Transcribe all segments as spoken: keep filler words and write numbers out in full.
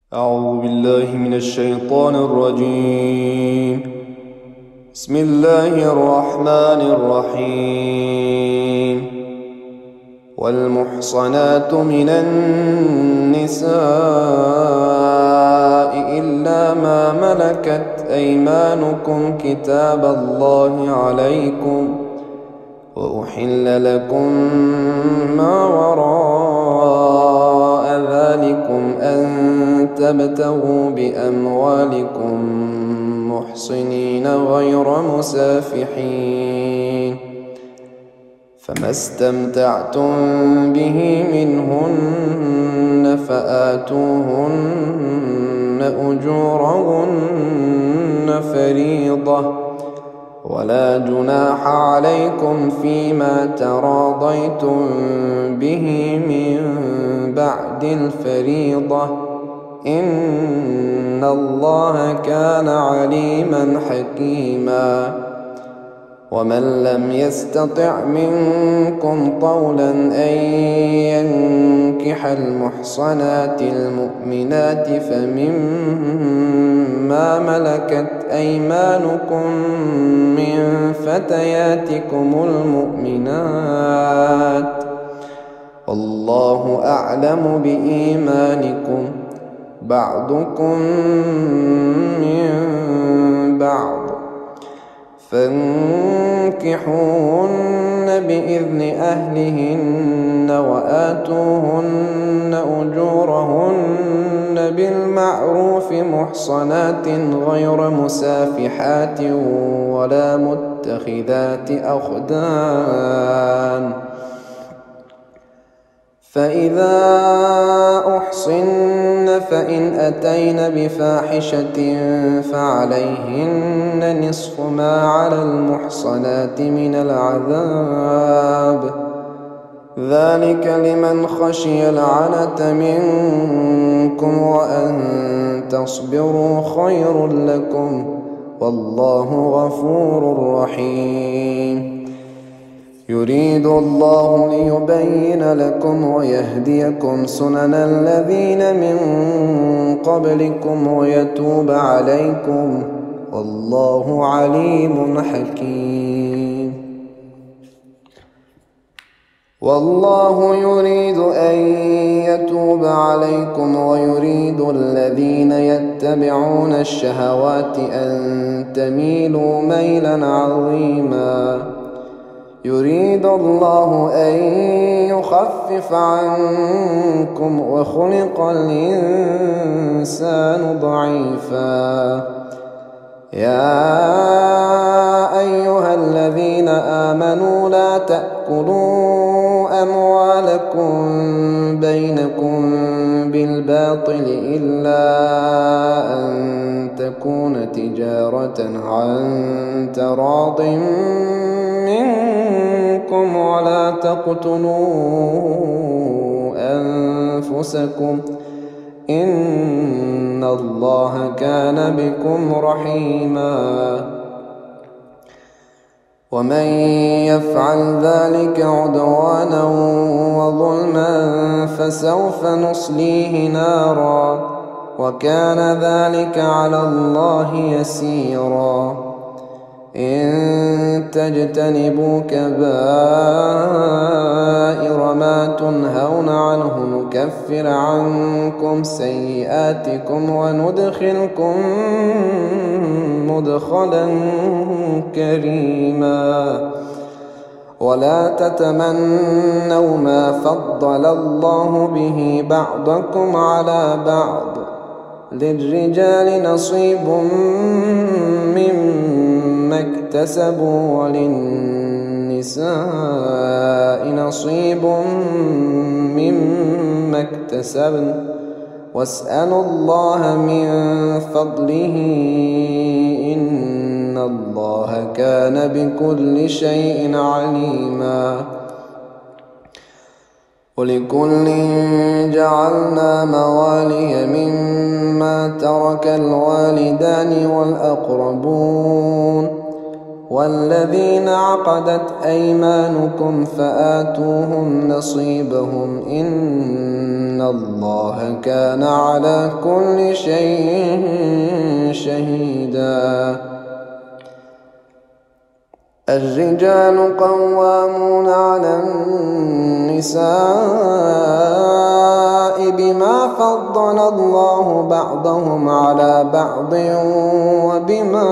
أعوذ بالله من الشيطان الرجيم. بسم الله الرحمن الرحيم. والمحصنات من النساء إلا ما ملكت أيمانكم كتاب الله عليكم، وأحل لكم ما وراء ذلكم أن تبتغوا بأموالكم محصنين غير مسافحين، فما استمتعتم به منهن فآتوهن أجورهن فريضة، ولا جناح عليكم فيما تراضيتم به من بعد الفريضة، إن الله كان عليما حكيما. ومن لم يستطع منكم طولا أن ينكح المحصنات المؤمنات فمما ملكت أيمانكم من فتياتكم المؤمنات، والله أعلم بإيمانكم، بعضكم من بعض، فانكحوهن بإذن أهلهن وآتوهن أجورهن بالمعروف محصنات غير مسافحات ولا متخذات أخدان، فإذا أحصن فإن أتين بفاحشة فعليهن نصف ما على المحصنات من العذاب، ذلك لمن خشي العنة منكم، وأن تصبروا خير لكم، والله غفور رحيم. يريد الله ليبين لكم ويهديكم سنن الذين من قبلكم ويتوب عليكم، والله عليم حكيم. والله يريد أن يتوب عليكم ويريد الذين يتبعون الشهوات أن تميلوا ميلا عظيما. يريد الله أن يخفف عنكم وخلق الإنسان ضعيفا. يا أيها الذين آمنوا لا تأكلوا أموالكم بينكم بالباطل إلا أن تكون تجارة عن تراض منكم، ولا تقتلوا أنفسكم، إن الله كان بكم رحيما. ومن يفعل ذلك عدوانا وظلما فسوف نصليه نارا، وكان ذلك على الله يسيرا. إن تجتنبوا كبائر ما تنهون عنه نكفر عنكم سيئاتكم وندخلكم مدخلا كريما. ولا تتمنوا ما فضل الله به بعضكم على بعض، للرجال نصيب مما اكتسبوا وللنساء نصيب مما اكتسبن، واسألوا الله من فضله إن الله كان بكل شيء عليما. ولكل جعلنا موالي مما ترك الوالدان والأقربون، والذين عقدت أيمانكم فآتوهم نصيبهم إن الله كان على كل شيء شهيدا. الرجال قوامون على النساء بما فضل الله بعضهم على بعض وبما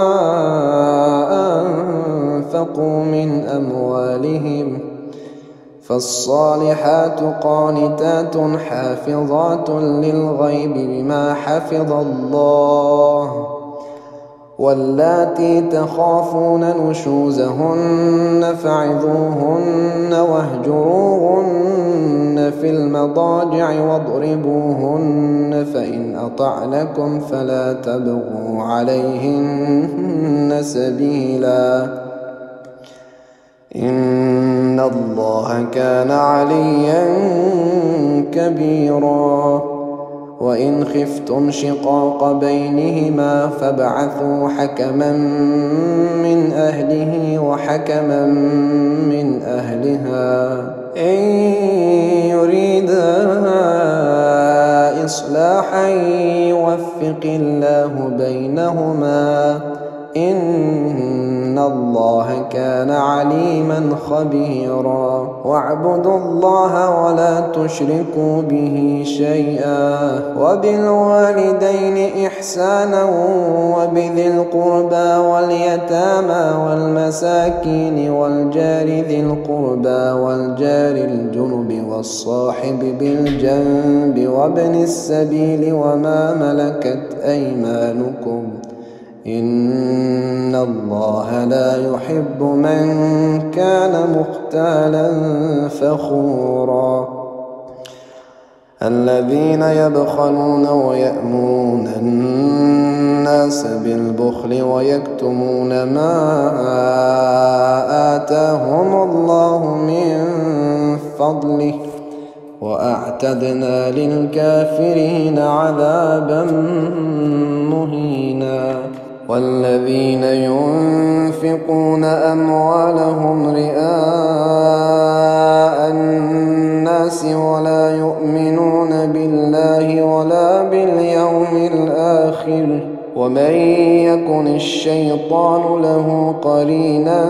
أنفقوا من أموالهم، فالصالحات قانتات حافظات للغيب بما حفظ الله، واللاتي تخافون نشوزهن فعظوهن واهجروهن في المضاجع واضربوهن، فإن أطعنكم فلا تبغوا عليهن سبيلا إن الله كان عليا كبيرا. وإن خفتم شقاق بينهما فابعثوا حكما من أهله وحكما من أهلها إن يريدا إصلاحا يوفق الله بينهما إن الله كان عليما خبيرا. واعبدوا الله ولا تشركوا به شيئا وبالوالدين إحسانا وبذي القربى واليتامى والمساكين والجار ذي القربى والجار الجنب والصاحب بالجنب وابن السبيل وما ملكت أيمانكم إن الله لا يحب من كان مختالا فخورا. الذين يبخلون ويأمرون الناس بالبخل ويكتمون ما آتاهم الله من فضله وأعتدنا للكافرين عذابا مهينا. والذين ينفقون أموالهم رئاء الناس ولا يؤمنون بالله ولا باليوم الآخر ومن يكن الشيطان له قرينا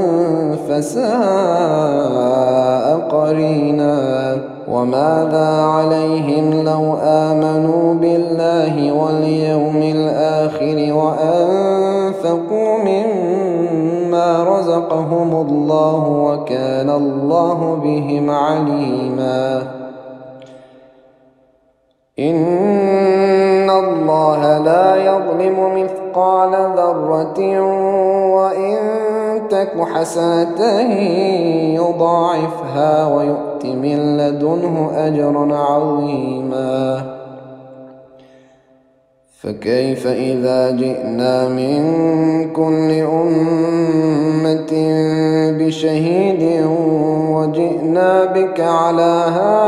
فساء قرينا. وماذا عليهم لو آمنوا بالله واليوم الآخر وأنفقوا مما رزقهم الله وكان الله بهم عليما. إن الله لا يظلم مثقال ذرة وإن تك حسنة يضاعفها ويؤت من لدنه أجرا عظيما. فكيف إذا جئنا من كل أمة بشهيد وجئنا بك على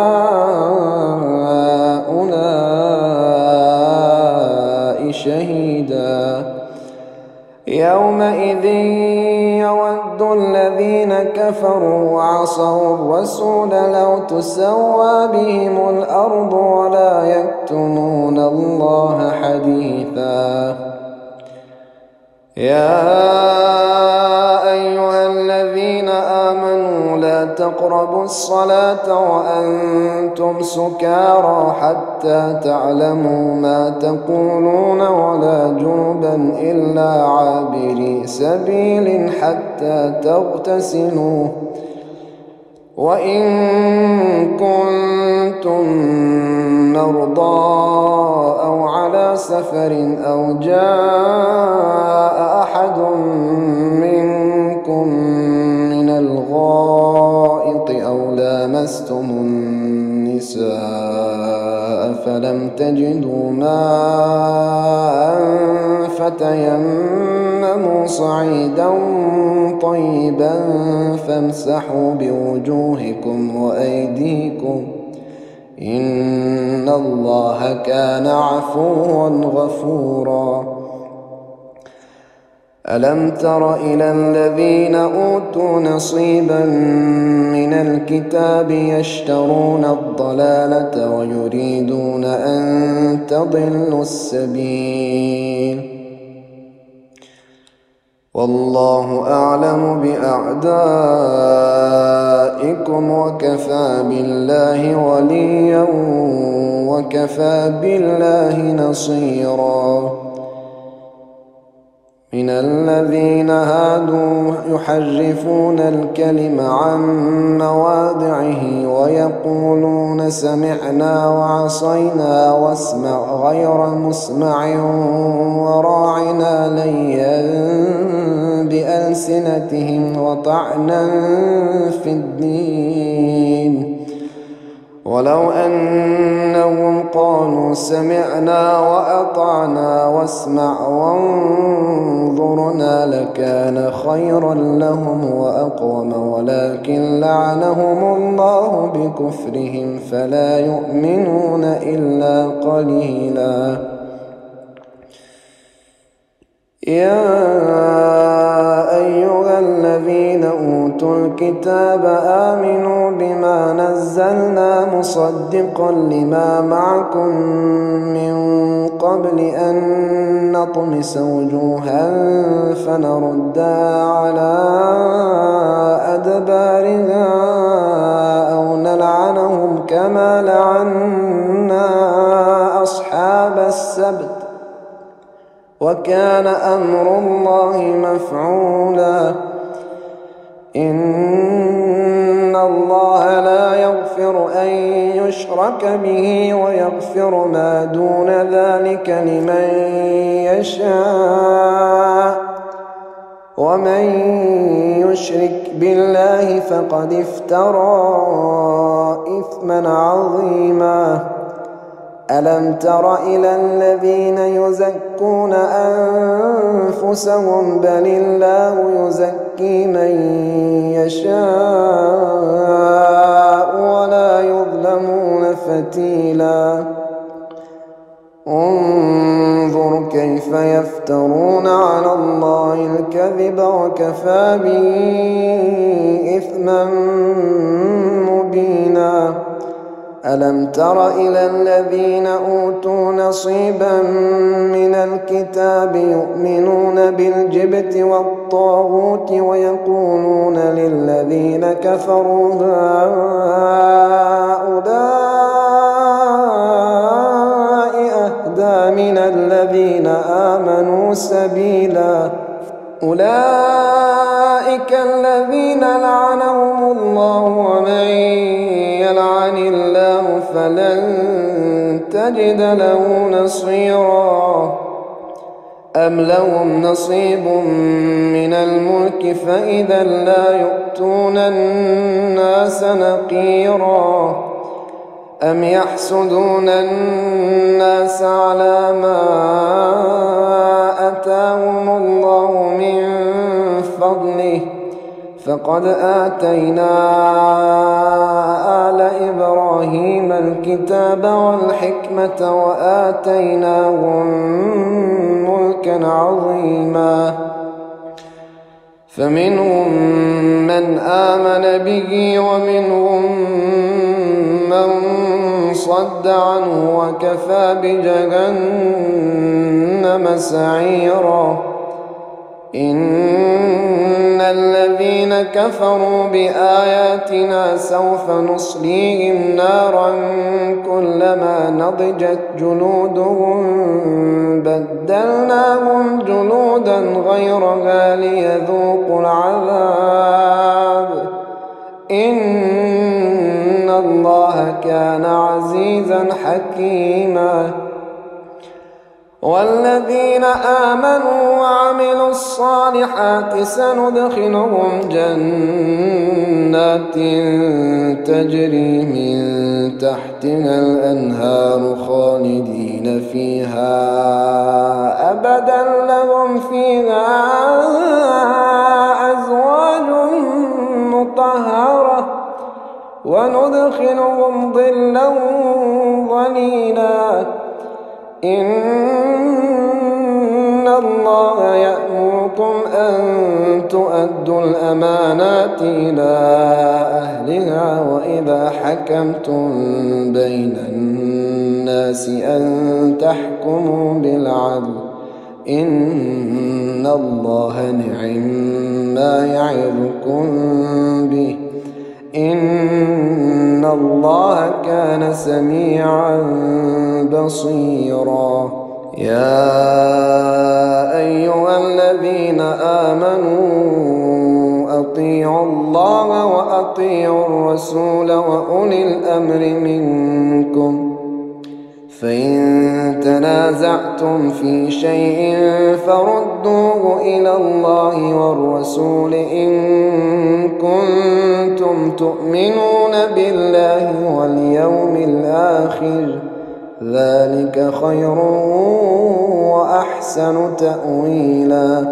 هؤلاء شهيدا. يومئذ يود الذين كفروا وعصوا الرسول لو تسوى بهم الأرض ولا يكتمون الله حديثا. يا أيها الذين آمنوا لا تقربوا الصلاة وأنتم سكارى حتى تعلموا ما تقولون ولا جنبا إلا عابري سبيل حتى تغتسلوا وإن كنتم مرضى أو على سفر أو جاء أحد منكم من الغائط أو لامستم النساء فلم تجدوا ماء فتيمموا صعيدا طيبا فامسحوا بوجوهكم وأيديكم إن الله كان عفوا غفورا. ألم تر إلى الذين أوتوا نصيبا من الكتاب يشترون الضلالة ويريدون أن تضلوا السبيل والله أعلم بأعدائكم وكفى بالله وليا وكفى بالله نصيرا من الذين هادوا يحرفون الكلم عن مواضعه ويقولون سمعنا وعصينا واسمع غير مسمع وراعنا ليا بألسنتهم وطعنا في الدين ولو أنهم قالوا سمعنا وأطعنا واسمع وانظرنا لكان خيرا لهم وأقوم ولكن لعنهم الله بكفرهم فلا يؤمنون إلا قليلا يا أيها الذين أوتوا الكتاب آمنوا بما نزلنا مصدقا لما معكم من قبل أن نطمس وجوها فنردها على أدبارها أو نلعنهم كما لعنا أصحاب السبت وكان أمر الله مفعولا إن الله لا يغفر أن يشرك به ويغفر ما دون ذلك لمن يشاء ومن يشرك بالله فقد افترى إثما عظيما ألم تر إلى الذين يزكون أنفسهم بل الله يزكي من يشاء ولا يظلمون فتيلا انظر كيف يفترون على الله الكذب وكفى به إثما مبينا ألم تر إلى الذين أوتوا نصيبا من الكتاب يؤمنون بالجبت والطاغوت ويقولون للذين كفروا هؤلاء أهدى من الذين آمنوا سبيلا أولئك الذين لعنهم الله ومن يلعن الله فلن تجد له نصيرا أم لهم نصيب من الملك فإذا لا يؤتون الناس نقيرا أم يحسدون الناس على ما آتاهم الله من فضله فقد آتينا آل إبراهيم الكتاب والحكمة وآتيناهم ملكا عظيما فمنهم من آمن به ومنهم من صد عنه وكفى بجهنم سعيرا إن الذين كفروا بآياتنا سوف نصليهم نارا كلما نضجت جلودهم بدلناهم جلودا غيرها ليذوقوا العذاب إن الله كان عزيزا حكيما والذين آمنوا وعملوا الصالحات سندخلهم جنات تجري من تحتها الأنهار خالدين فيها أبدا لهم فيها أزواج مطهرة وندخلهم ظلا ظليلا إن الله يأمركم تؤدوا الأمانات إلى أهلها وإذا حكمتم بين الناس أن تحكموا بالعدل إن الله نعم ما يعظكم به إن الله كان سميعا بصيرا. يا أيها الذين آمنوا أطيعوا الله وأطيعوا الرسول وأولي الأمر منكم فإن تنازعتم في شيء فردوه إلى الله والرسول إن كنتم تؤمنون بالله واليوم الآخر ذلك خير وأحسن تأويلا.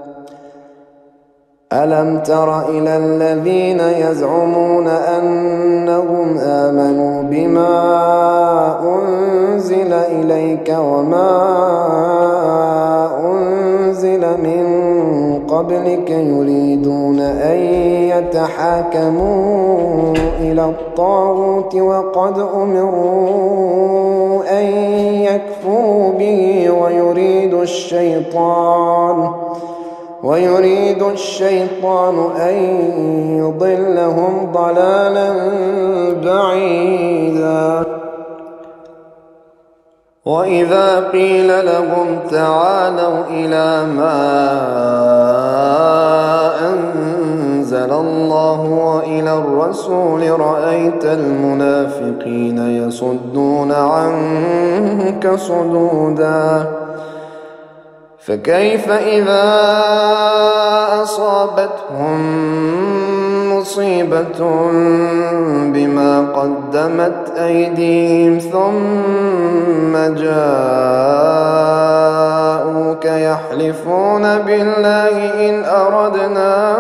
ألم تر إلى الذين يزعمون أنهم آمنوا بما أنزل إليك وما أنزل من قبلك يريدون أن يتحاكموا إلى الطاغوت وقد أمروا أن يكفروا به ويريد الشيطان ويريد الشيطان أن يضلهم ضلالا بعيدا. وإذا قيل لهم تعالوا إلى ما أنزل الله وإلى الرسول رأيت المنافقين يصدون عنك صدودا فكيف إذا أصابتهم مصيبة بما قدمت أيديهم ثم جاءوك يحلفون بالله إن أردنا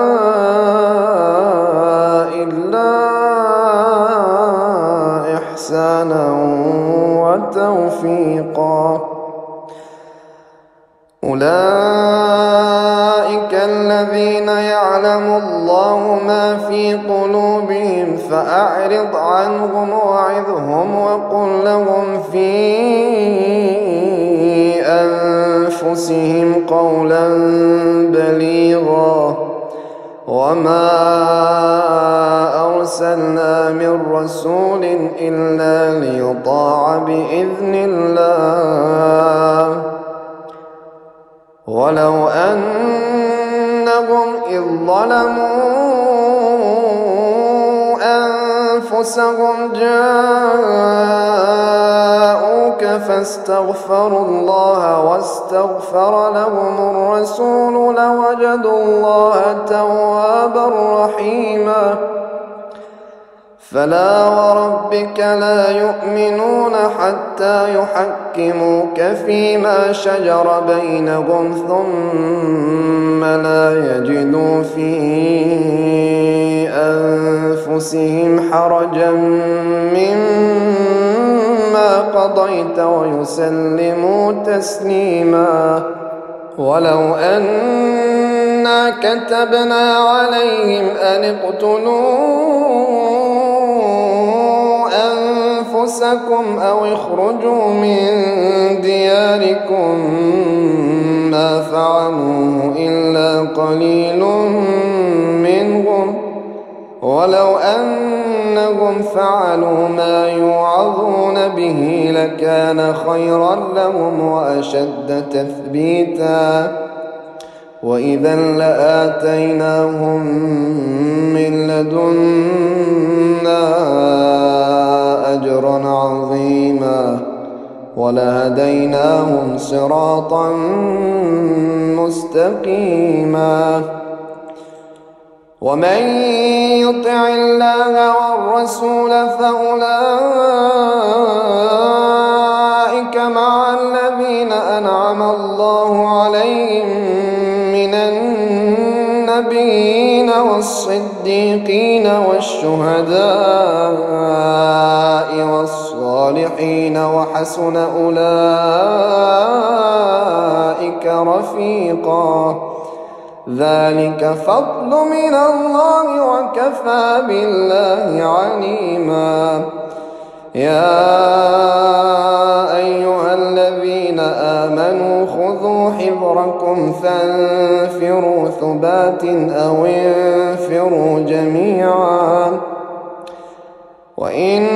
إلا إحسانا وتوفيقا. أولئك الذين يعلم الله ما في قلوبهم فأعرض عنهم وعظهم وقل لهم في أنفسهم قولا بليغا. وما أرسلنا من رسول إلا ليطاع بإذن الله ولو أنهم إذ ظلموا أنفسهم جاءوك فاستغفروا الله واستغفر لهم الرسول لوجدوا الله توابا رحيما. فلا وربك لا يؤمنون حتى يحكموك فيما شجر بينهم ثم لا يجدوا في أنفسهم حرجا مما قضيت ويسلموا تسليما. ولو أنا كتبنا عليهم أن اقتلوا أنفسكم أو اخرجوا من دياركم ما فعلوه إلا قليل منهم ولو أنهم فعلوا ما يوعظون به لكان خيرا لهم وأشد تثبيتا. وإذا لآتيناهم من لدنا أجرا عظيما ولهديناهم صراطا مستقيما. ومن يطع الله والرسول فأولئك مع الذين أنعم الله عليهم من النبيين والصديقين والشهداء والصالحين وحسن أولئك. أولئك رفيقا. ذلك فضل من الله وكفى بالله عليما. يا أيها الذين آمنوا خذوا حذركم فانفروا ثبات أو انفروا جميعا وإن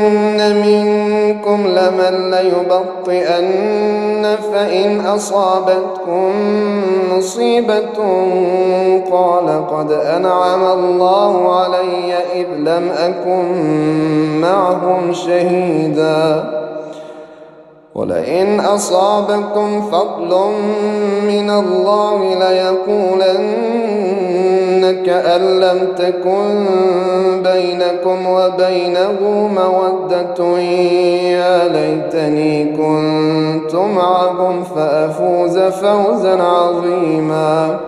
منكم لمن ليبطئن فإن أصابتكم مصيبة قال قد أنعم الله علي إذ لم أكن معهم شهيدا ولئن أصابكم فضل من الله ليقولن كأن لم تكن بينكم وبينه مودة يا ليتني كنت معهم فأفوز فوزا عظيما.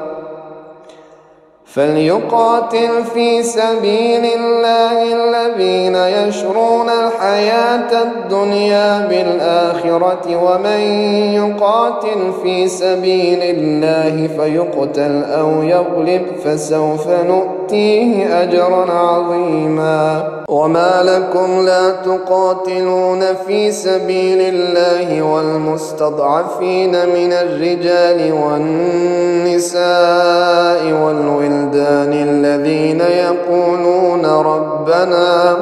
فليقاتل في سبيل الله الذين يشرون الحياة الدنيا بالآخرة ومن يقاتل في سبيل الله فيقتل أو يغلب فسوف نؤتيه أجرا عظيما. وما لكم لا تقاتلون في سبيل الله والمستضعفين من الرجال والنساء والولدان الذين يقولون ربنا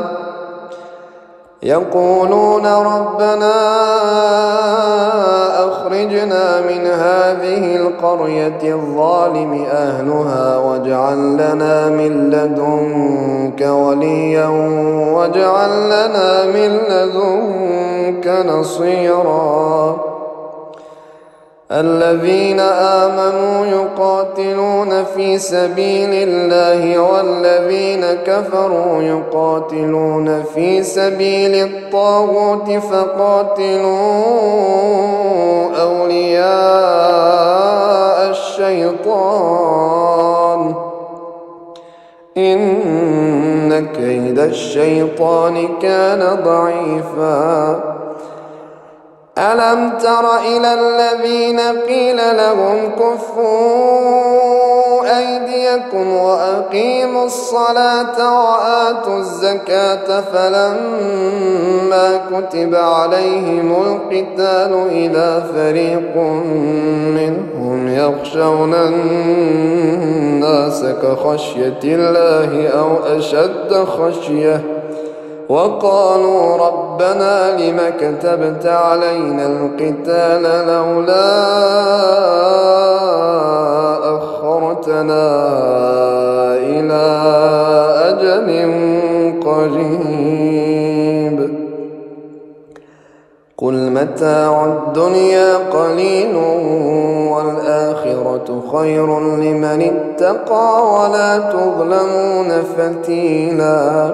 يقولون ربنا أخرجنا من هذه القرية الظالم أهلها واجعل لنا من لدنك وليا واجعل لنا من لدنك نصيرا. الذين آمنوا يقاتلون في سبيل الله والذين كفروا يقاتلون في سبيل الطاغوت فقاتلوا أولياء الشيطان إن كيد الشيطان كان ضعيفا. ألم تر إلى الذين قيل لهم كفوا أيديكم وأقيموا الصلاة وآتوا الزكاة فلما كتب عليهم القتال إذا فريق منهم يخشون الناس كخشية الله أو أشد خشية وقالوا ربنا لم كتبت علينا القتال لولا أخرتنا إلى أجل قريب قل متاع الدنيا قليل والآخرة خير لمن اتقى ولا تظلمون فتيلا.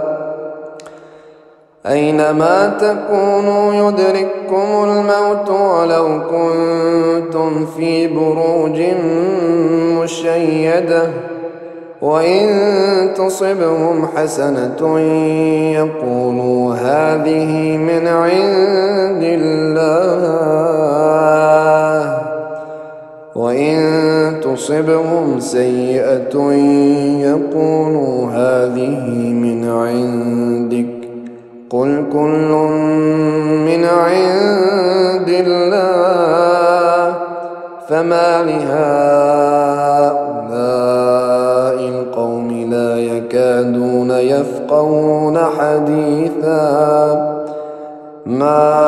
أينما تكونوا يدرككم الموت ولو كنتم في بروج مشيدة وإن تصبهم حسنة يقولوا هذه من عند الله وإن تصبهم سيئة يقولوا هذه من عندك قل كل من عند الله فما لهؤلاء القوم لا يكادون يفقهون حديثا. ما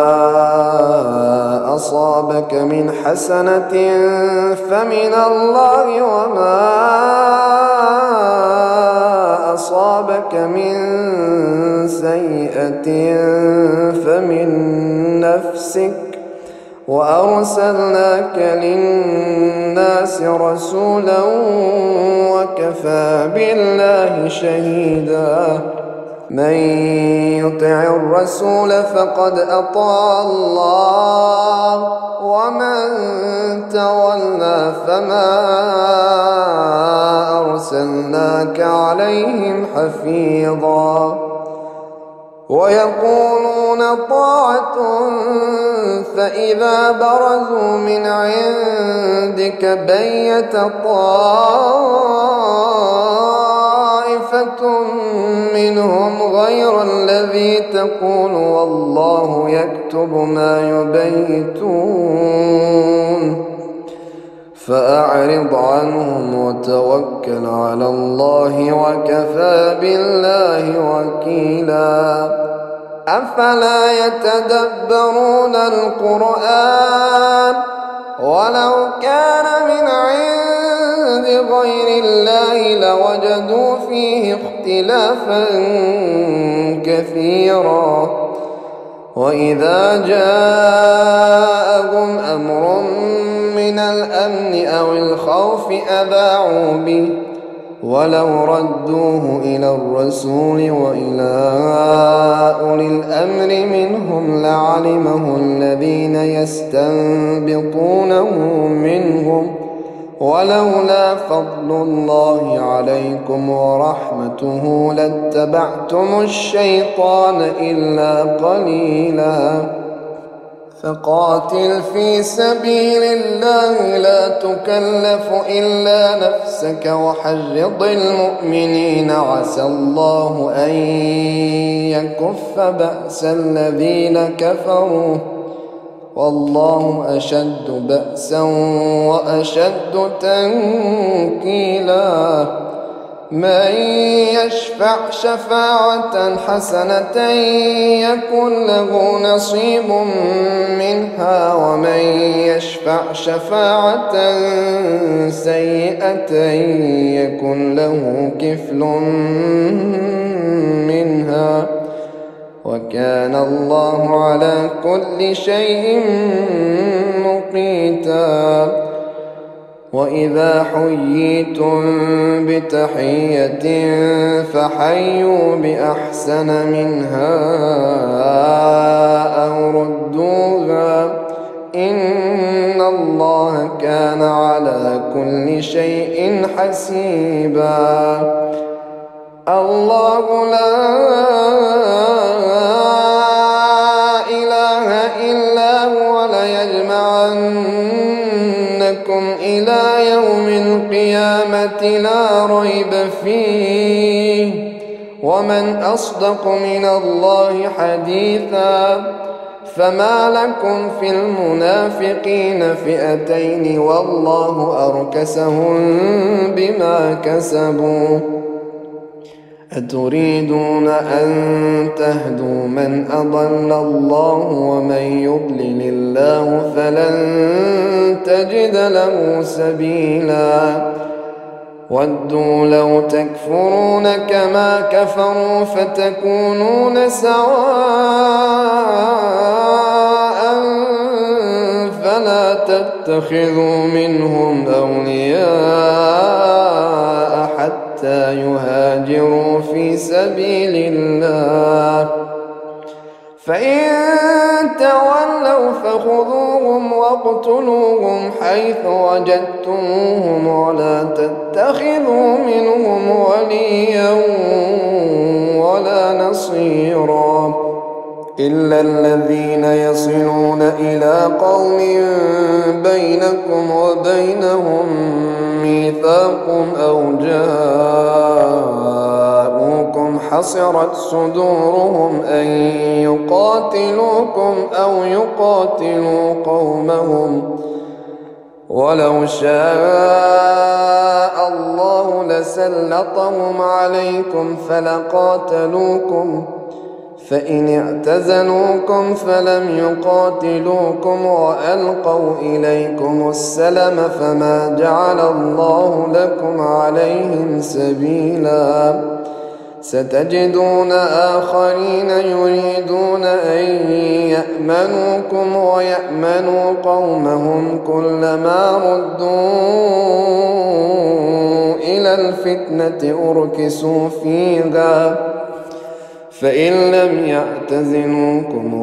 أصابك من حسنة فمن الله وما أصابك من سيئة فمن نفسك وأرسلناك للناس رسولا وكفى بالله شهيدا. من يطع الرسول فقد أطاع الله ومن تولى فما أرسلناك عليهم حفيظا. ويقولون طاعة فإذا برزوا من عندك بيت طائفة منهم غير الذي تقول والله يكتب ما يبيتون فأعرض عنهم وتوكل على الله وكفى بالله وكيلا. أفلا يتدبرون القرآن ولو كان من عند غير الله لوجدوا فيه اختلافا كثيرا. وإذا جاءهم أمر من الأمن أو الخوف أذاعوا به ولو ردوه إلى الرسول وإلى أولي الأمر منهم لعلمه الذين يستنبطونه منهم ولولا فضل الله عليكم ورحمته لاتبعتم الشيطان إلا قليلا. فقاتل في سبيل الله لا تكلف إلا نفسك وحرض المؤمنين عسى الله أن يكف بأس الذين كفروا والله أشد بأسا وأشد تنكيلا. من يشفع شفاعة حسنة يكن له نصيب منها ومن يشفع شفاعة سيئة يكن له كفل منها وكان الله على كل شيء مقيتا. وإذا حييتم بتحية فحيوا بأحسن منها أو ردوها إن الله كان على كل شيء حسيبا. الله لا إله إلا هو ليجمعنكم إلى يوم القيامة لا ريب فيه ومن أصدق من الله حديثا. فما لكم في المنافقين فئتين والله أركسهم بما كسبوا. أتريدون أن تهدوا من أضل الله ومن يضلل الله فلن تجد له سبيلا. ودوا لو تكفرون كما كفروا فتكونون سواء فلا تتخذوا منهم أولياء حتى يهاجروا في سبيل الله فإن تولوا فخذوهم واقتلوهم حيث وجدتموهم ولا تتخذوا منهم وليا ولا نصيرا إلا الذين يصلون إلى قوم بينكم وبينهم ميثاق أو جاءوكم حصرت صدورهم أن يقاتلوكم أو يقاتلوا قومهم ولو شاء الله لسلطهم عليكم فلقاتلوكم فإن اعتزلوكم فلم يقاتلوكم وألقوا إليكم السلم فما جعل الله لكم عليهم سبيلا. ستجدون آخرين يريدون أن يأمنوكم ويأمنوا قومهم كلما ردوا إلى الفتنة أركسوا فيها فإن لم يعتزلوكم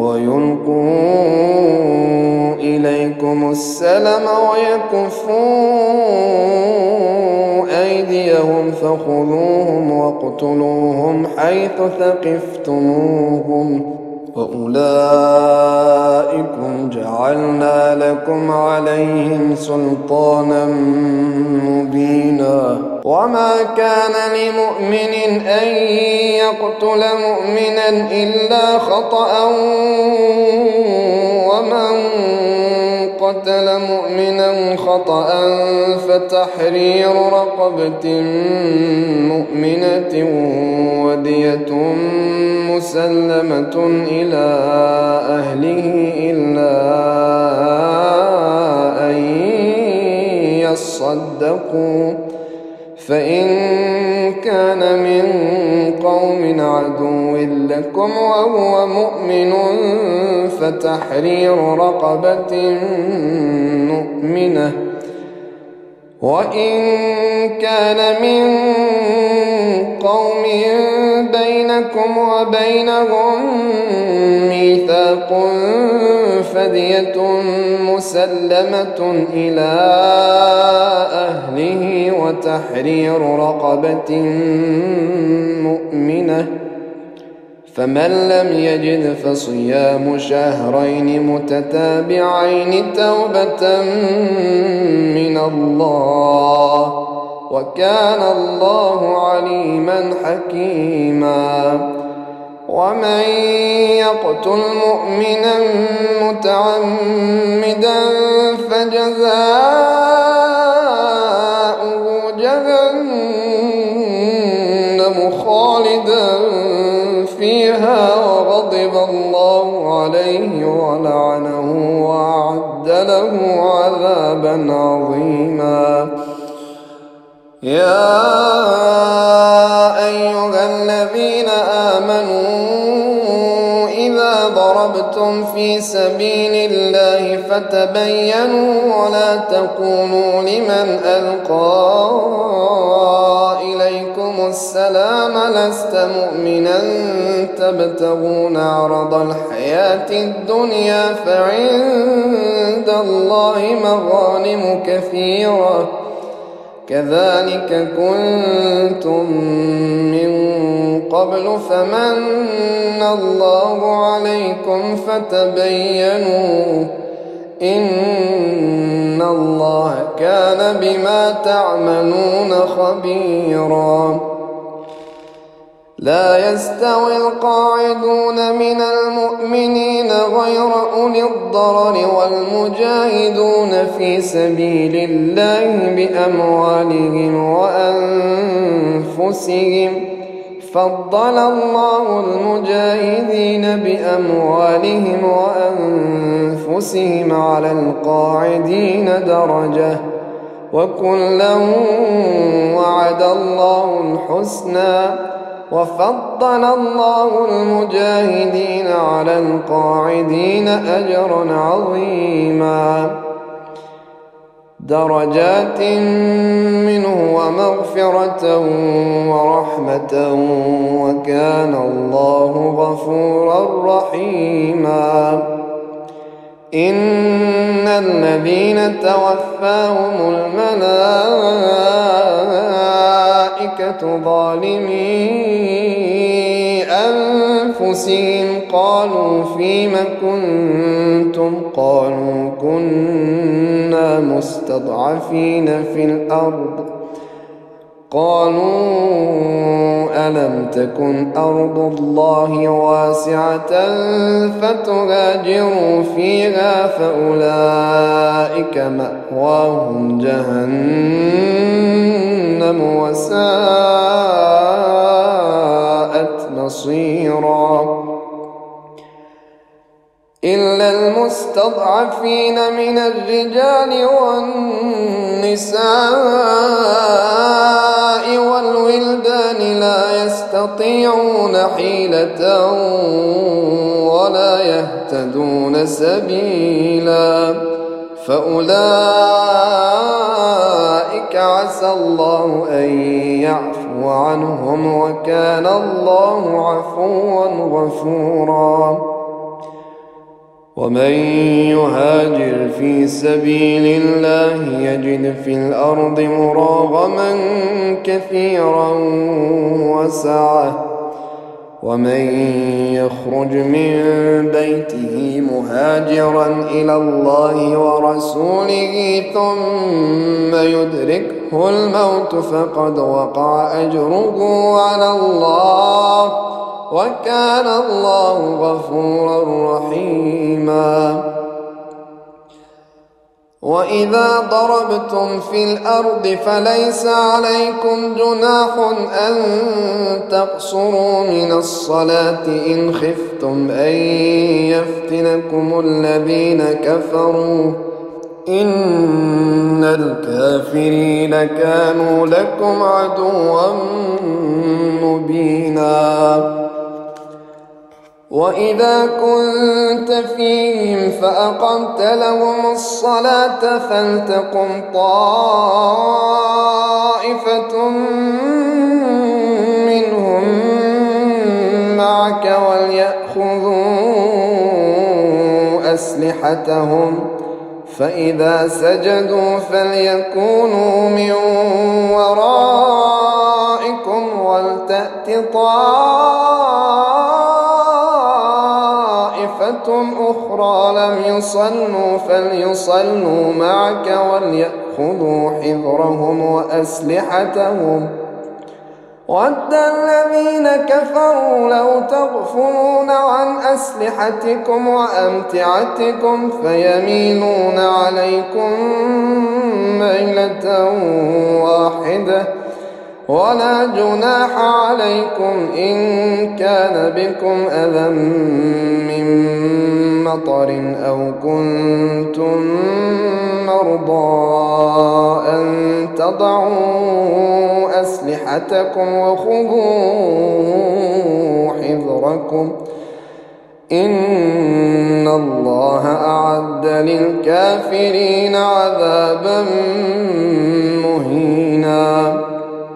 ويلقوا إليكم السلم ويكفوا أيديهم فخذوهم واقتلوهم حيث ثقفتموهم وأولئكم جعلنا لكم عليهم سلطانا مبينا. وما كان لمؤمن أن يقتل مؤمنا إلا خطأ ومن قتل مؤمنا خطأ فتحرير رقبة مؤمنة ودية مسلمة إلى أهله إلا أن يصدقوا فإن كان من قوم عدو لكم وهو مؤمن فتحرير رقبة مؤمنة وإن كان من قوم بينكم وبينهم ميثاق فدية مسلمة إلى أهله وتحرير رقبة مؤمنة فمن لم يجد فصيام شهرين متتابعين توبة من الله وكان الله عليما حكيما. ومن يقتل مؤمنا متعمدا فجزاؤه جهنم خالدا فيها وغضب الله عليه ولعنه وأعد له عذابا عظيما. يا أيها الذين آمنوا إذا ضربتم في سبيل الله فتبينوا ولا تقولوا لمن ألقى إليكم السلام لست مؤمنا تبتغون عرض الحياة الدنيا فعند الله مغانم كثيرة كذلك كنتم من قبل فمن الله عليكم فتبينوا إن الله كان بما تعملون خبيرا. لا يستوي القاعدون من المؤمنين غير أولي الضرر والمجاهدون في سبيل الله بأموالهم وأنفسهم فضل الله المجاهدين بأموالهم وأنفسهم على القاعدين درجة وكلا وعد الله الحسنى وفضل الله المجاهدين على القاعدين أجرا عظيما درجات منه ومغفرة ورحمة وكان الله غفورا رحيما. إن الذين توفاهم الملائكة ظالمي أنفسهم قالوا فيم كنتم قالوا كنا مستضعفين في الأرض قالوا ألم تكن أرض الله واسعة فتهاجروا فيها فأولئك مأواهم جهنم وساءت مصيرا. إلا المستضعفين من الرجال والنساء والولدان لا يستطيعون حيلة ولا يهتدون سبيلا فأولئك أولئك عسى الله أن يعفو عنهم وكان الله عفوا غفورا. ومن يهاجر في سبيل الله يجد في الأرض مراغما كثيرا وسعة، ومن يخرج من بيته مهاجرا إلى الله ورسوله ثم يدركه الموت فقد وقع أجره على الله وكان الله غفورا رحيما. وإذا ضربتم في الأرض فليس عليكم جناح أن تقصروا من الصلاة إن خفتم أن يفتنكم الذين كفروا إن الكافرين كانوا لكم عدوا مبينا. وإذا كنت فيهم فأقمت لهم الصلاة فلتقم طائفة منهم معك وليأخذوا أسلحتهم فإذا سجدوا فليكونوا من ورائكم ولتأت طائفة أخرى لم يصلوا فليصلوا معك وليأخذوا حذرهم وأسلحتهم. ود الذين كفروا لو تغفلون عن أسلحتكم وأمتعتكم فيميلون عليكم ميلة واحدة ولا جناح عليكم إن كان بكم أذى من مطر أو كنتم مرضى أن تضعوا أسلحتكم وخذوا حذركم إن الله أعد للكافرين عذابا مهينا.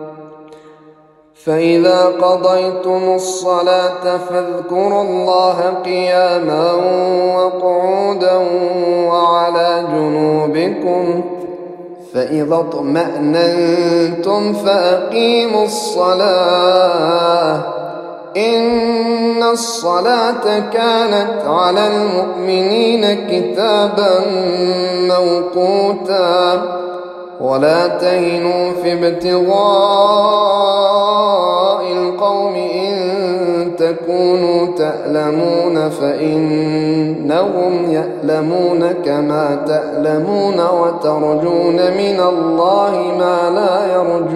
فإذا قضيتم الصلاة فاذكروا الله قياما وقعودا وعلى جنوبكم فإذا اطمأننتم فأقيموا الصلاة إن الصلاة كانت على المؤمنين كتابا موقوتا. ولا تهنوا في ابتغاء القوم إن تكونوا تألمون فإنهم يألمون كما تألمون وترجون من الله ما لا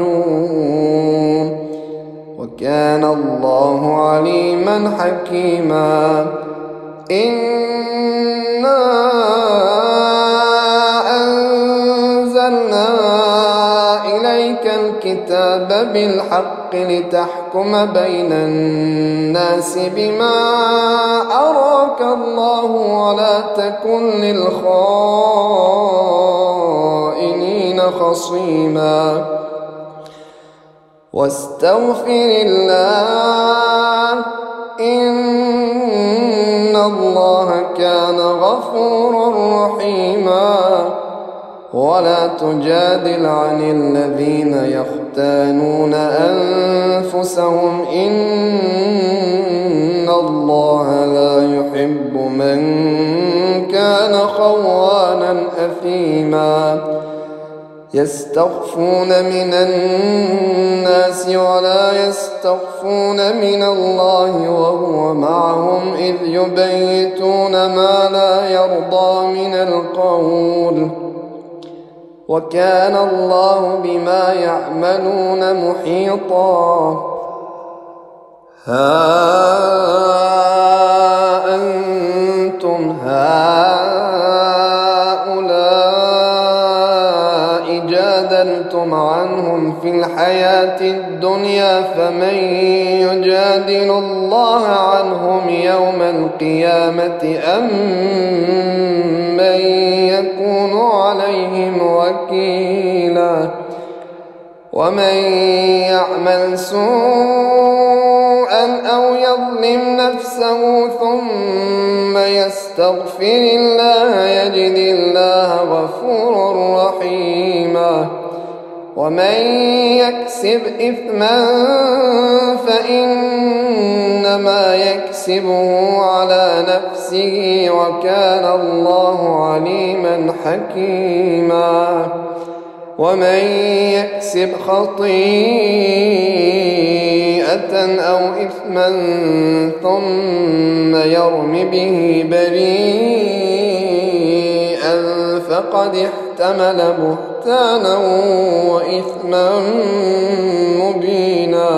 يرجون وكان الله عليما حكيما. إنا إليك الكتاب بالحق لتحكم بين الناس بما أراك الله ولا تكن للخائنين خصيما. واستغفر الله إن الله كان غفورا رحيما. ولا تجادل عن الذين يختانون أنفسهم إن الله لا يحب من كان خوانا أثيما. يستخفون من الناس ولا يستخفون من الله وهو معهم إذ يبيتون ما لا يرضى من القول وكان الله بما يعملون محيطا. ها أنتم هؤلاء جادلتم عنهم في الحياة الدنيا فمن يجادل الله عنهم يوم القيامة أم من يكون عليهم وكيلا. ومن يعمل سوءا أو يظلم نفسه ثم يستغفر الله يجد الله غفورا رحيما ومن يكسب إثما فإنما يكسبه على نفسه وكان الله عليما حكيما ومن يكسب خطيئة أو إثما ثم يرم به بريئا فقد احتمل بهتانا وإثما مبينا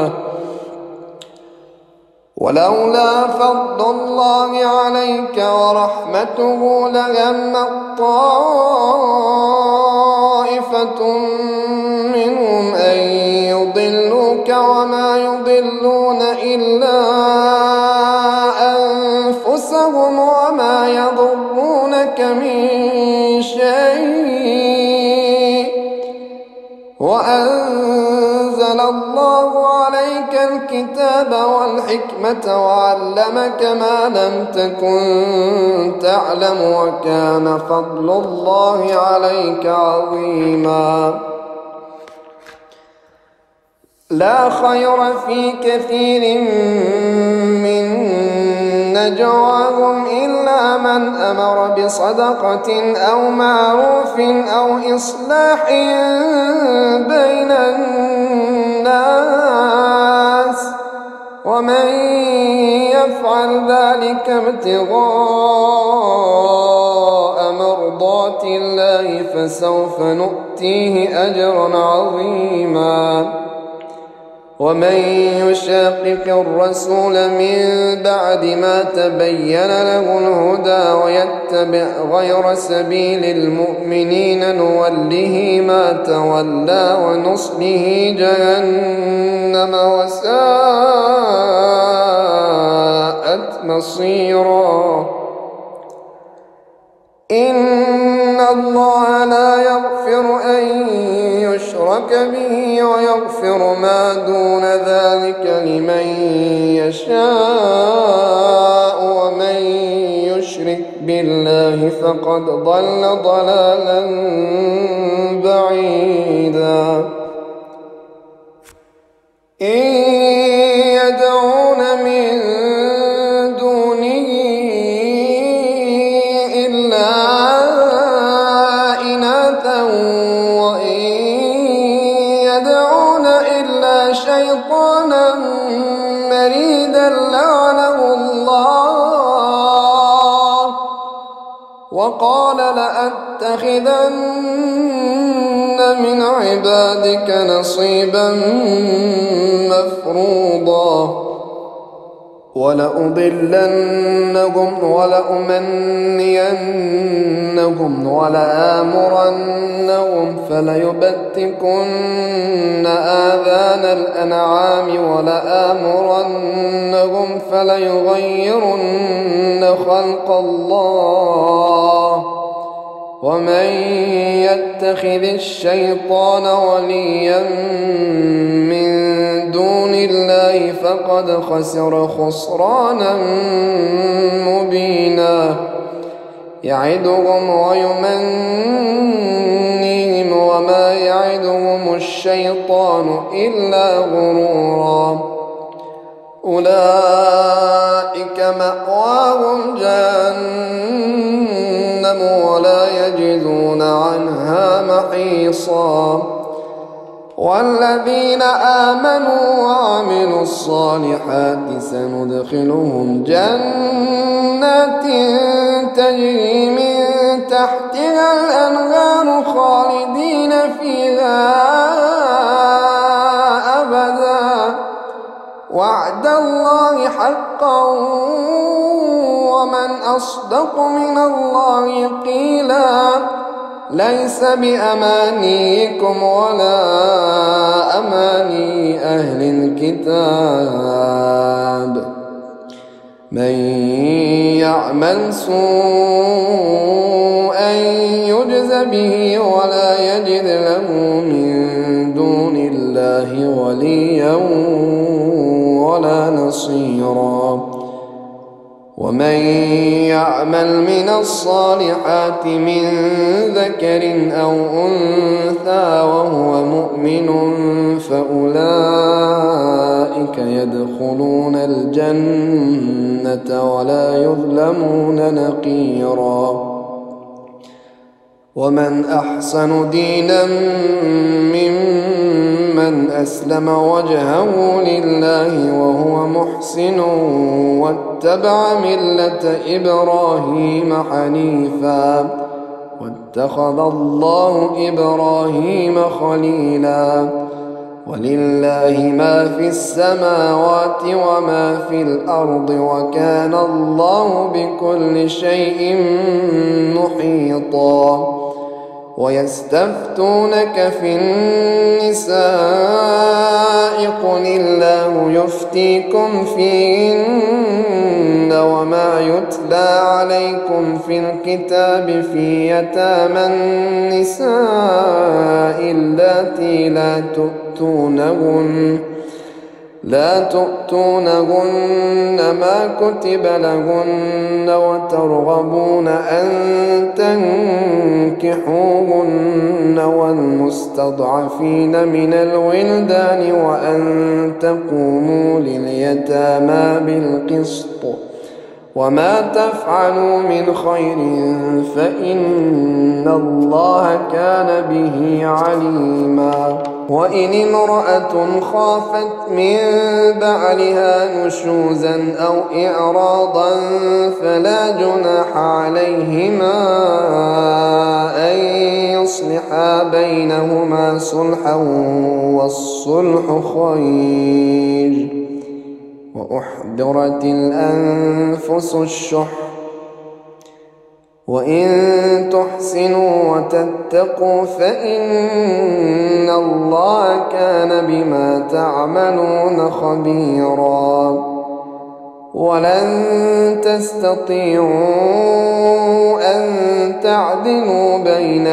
ولولا فضل الله عليك ورحمته لهم طائفة منهم أن يضلوك وما يضلون إلا أنفسهم وما يضرونك من شيء وأنزل الله عليك الكتاب والحكمة وعلمك ما لم تكن تعلم وكان فضل الله عليك عظيما لا خير في كثير من نجواهم إلا من أمر بصدقة أو معروف أو إصلاح بين الناس ومن يفعل ذلك ابتغاء مرضات الله فسوف نؤتيه أجرا عظيما ومن يشاقق الرسول من بعد ما تبين له الهدى ويتبع غير سبيل المؤمنين نوله ما تولى ونصله جهنم وساءت مصيرا إن الله لا يغفر أن يشرك به ويغفر ما دون ذلك لمن يشاء ومن يشرك بالله فقد ضل ضلالا بعيدا إن يدعون من دونه إلا إناثا وإن يدعون إلا شيطانا مريدا لعنه الله وقال لأتخذن من عبادك نصيبا مفروضا ولأضلنهم ولأمنينهم ولآمرنهم فليبتكن آذان الأنعام ولآمرنهم فليغيرن خلق الله ومن يتخذ الشيطان وليا من دون الله فقد خسر خسرانا مبينا يعدهم ويمنيهم وما يعدهم الشيطان إلا غرورا أولئك مأواهم جهنم ولا يجدون عنها محيصا والذين آمنوا وعملوا الصالحات سندخلهم جنات تجري من تحتها الأنهار خالدين فيها أبدا وعد الله حقا ومن أصدق من الله قيلا ليس بأمانيكم ولا أماني أهل الكتاب من يعمل سوءا يجز به ولا يجد له من دون الله لله وليا ولا نصيرا. ومن يعمل من الصالحات من ذكر أو أنثى وهو مؤمن فأولئك يدخلون الجنة ولا يظلمون نقيرا. ومن أحسن دينا ممن أسلم وجهه لله وهو محسن واتبع ملة إبراهيم حنيفا واتخذ الله إبراهيم خليلا. ولله ما في السماوات وما في الأرض وكان الله بكل شيء محيطا. ويستفتونك في النساء قل الله يفتيكم فيهن وما يتلى عليكم في الكتاب في يتامى النساء اللاتي لا تؤتونهن لا تؤتونهن ما كتب لهن وترغبون أن تنكحوهن والمستضعفين من الولدان وأن تقوموا لليتامى بالقسط وما تفعلوا من خير فإن الله كان به عليما. وإن امرأة خافت من بعلها نشوزا أو إعراضا فلا جناح عليهما أن يصلحا بينهما صلحا والصلح خير. وأحضرت الأنفس الشح وإن تحسنوا وتتقوا فإن الله كان بما تعملون خبيرا. ولن تستطيعوا أن تعدلوا بين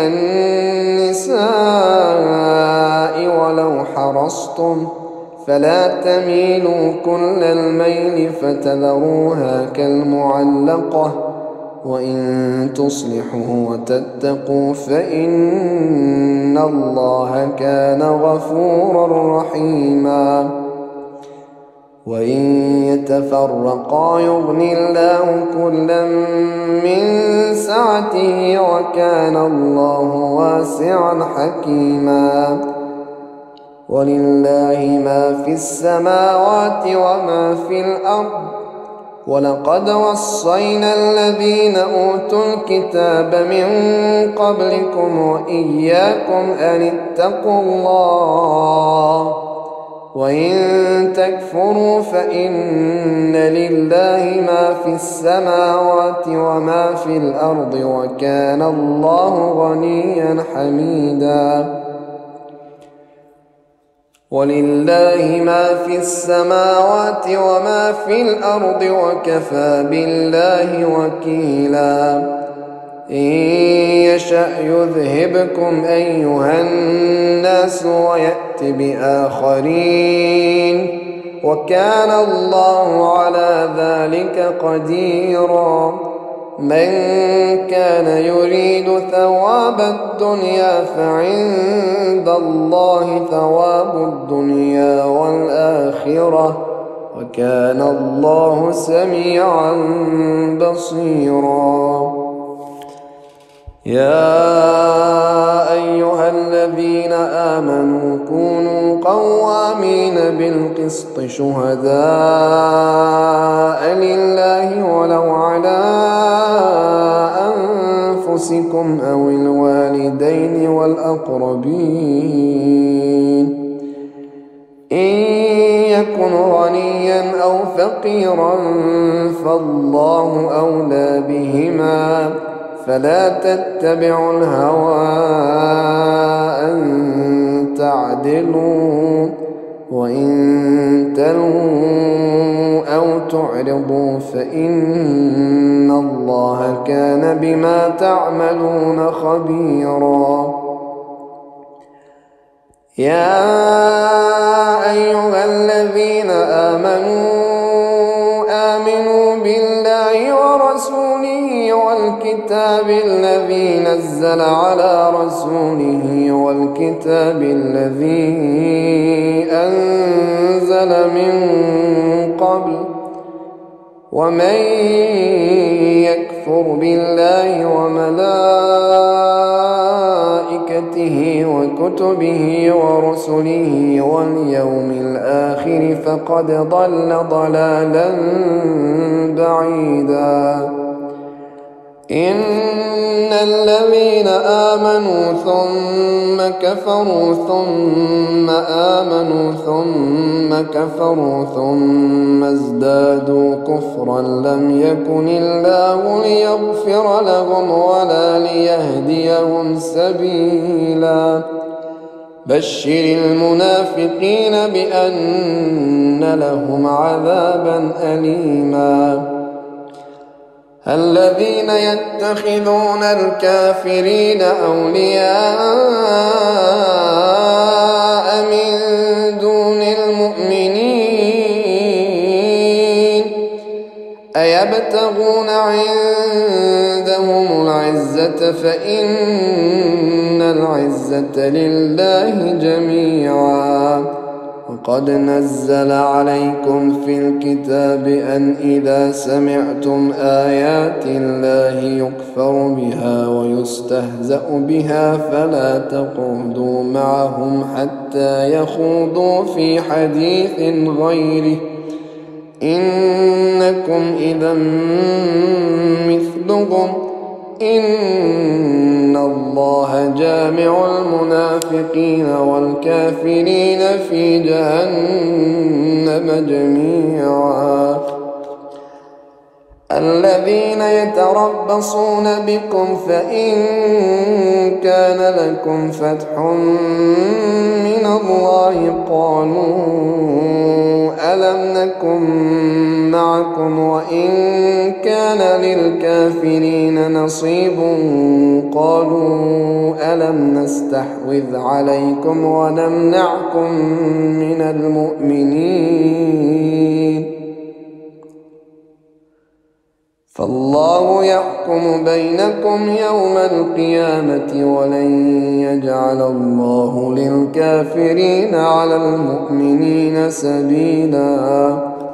النساء ولو حرصتم فلا تميلوا كل الميل فتذروها كالمعلقة وإن تصلحوا وتتقوا فإن الله كان غفورا رحيما. وإن يتفرقا يغني الله كلا من سعته وكان الله واسعا حكيما. ولله ما في السماوات وما في الأرض ولقد وصينا الذين أوتوا الكتاب من قبلكم وإياكم أن اتقوا الله وإن تكفروا فإن لله ما في السماوات وما في الأرض وكان الله غنيا حميدا. ولله ما في السماوات وما في الأرض وكفى بالله وكيلا. إن يشأ يذهبكم أيها الناس ويأت بآخرين وكان الله على ذلك قديرا. من كان يريد ثواب الدنيا فعند الله ثواب الدنيا والآخرة وكان الله سميعا بصيرا. يا أيها الذين آمنوا كونوا قوامين بالقسط شهداء لله ولو على أنفسكم أو الوالدين والأقربين إن يكن غنيا أو فقيرا فالله أولى بهما فلا تتبعوا الهوى أن تعدلوا وإن تلووا أو تعرضوا فإن الله كان بما تعملون خبيرا. يا أيها الذين آمنوا آمنوا بالله ورسوله والكتاب الذي نزل على رسوله والكتاب الذي أنزل من قبل ومن يكفر بالله وملائكته وكتبه ورسله واليوم الآخر فقد ضل ضلالا بعيدا. إن الذين آمنوا ثم كفروا ثم آمنوا ثم كفروا ثم ازدادوا كفرا لم يكن الله ليغفر لهم ولا ليهديهم سبيلا. بشر المنافقين بأن لهم عذابا أليما. الذين يتخذون الكافرين أولياء من دون المؤمنين أيبتغون عندهم العزة فإن العزة لله جميعا. وقد نزل عليكم في الكتاب أن إذا سمعتم آيات الله يكفر بها ويستهزأ بها فلا تقعدوا معهم حتى يخوضوا في حديث غيره إنكم إذا مثلهم إن الله جامع المنافقين والكافرين في جهنم جميعا. الذين يتربصون بكم فإن كان لكم فتح من الله قالوا ألم نكن معكم وإن كان للكافرين نصيب قالوا ألم نستحوذ عليكم ونمنعكم من المؤمنين فالله يحكم بينكم يوم القيامة ولن يجعل الله للكافرين على المؤمنين سبيلا.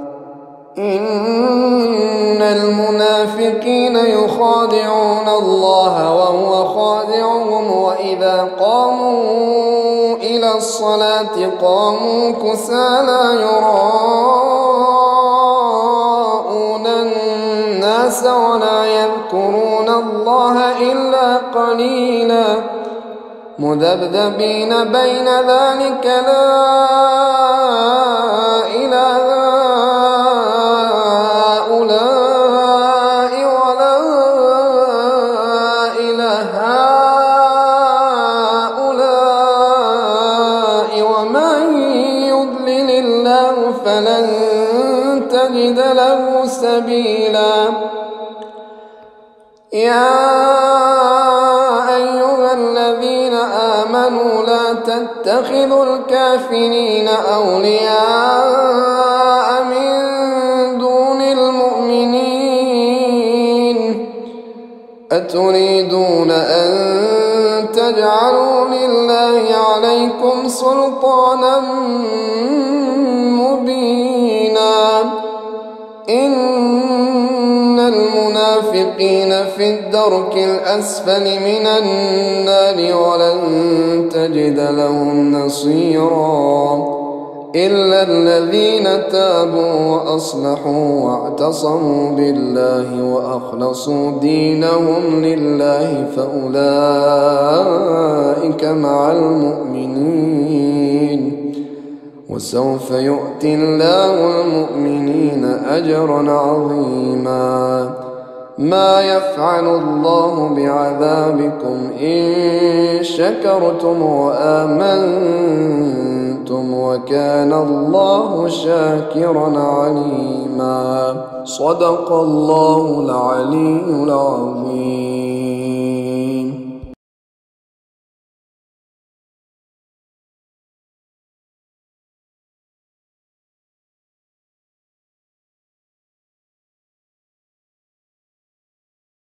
إن المنافقين يخادعون الله وهو خادعهم وإذا قاموا إلى الصلاة قاموا كسالى يراءون الناس ولا يذكرون الله إلا قليلا مذبذبين بين ذلك لا إله هؤلاء ولا إله هؤلاء ومن يضلل الله فلن تجد له سبيلا. يا أيها الذين آمنوا لا تتخذوا الكافرين أولياء من دون المؤمنين أتريدون أن تجعلوا لله عليكم سلطانا مبينا. إن المنافقين في الدرك الأسفل من النار ولن تجد لهم نصيرا إلا الذين تابوا وأصلحوا واعتصموا بالله وأخلصوا دينهم لله فأولئك مع المؤمنين وسوف يؤتي الله المؤمنين أجرا عظيما. ما يفعل الله بعذابكم إن شكرتم وآمنتم وكان الله شاكرا عليما. صدق الله العلي العظيم.